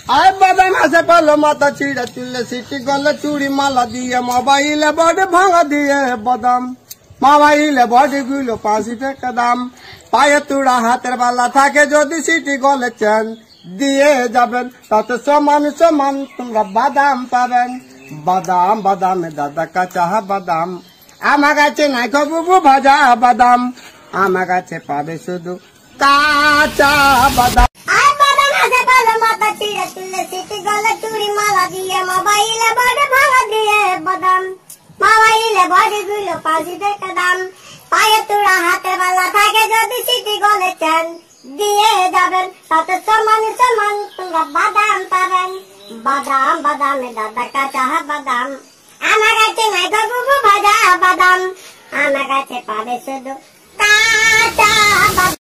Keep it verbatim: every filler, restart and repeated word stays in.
আয় বাদাম আছে পালো মাথা ছিঁড়ে চুলে সিটি গলে চুড়ি মালা দিয়ে মোবাইলে বডি ভাঙা দিয়ে বাদাম মোবাইলে বডি গুলো পাঁচি টাকা দাম পায়ে তুড়া হাতের বালা থাকে যদি সিটি গলে চেন দিয়ে যাবেন তাতে সমান সমান তোমরা বাদাম পাবেন। বাদাম বাদামে দাদা কাঁচা বাদাম আমার কাছে নাই বুবু ভাজা বাদাম আমার কাছে পাবে শুধু কাঁচা বাদাম। মাথা ছিঁড়ে চুলে সিটি গলে চুড়ি মালা দিয়ে মোবাইলে বডি ভাঙা দিয়ে বাদাম মোবাইলে বডি গুলো পাঁচি টাকা দাম পায়ে তুড়া হাতে বালা থাকে যদি সিটি গলে চেন দিয়ে যাবেন তাতে সমান সমান তোমরা বাদাম পাবেন। বাদাম বাদামে দাদা কাঁচা বাদাম আমার কাছে নাই বুবু ভাজা বাদাম আমার কাছে পাবে শুধু কাঁচা বাদাম।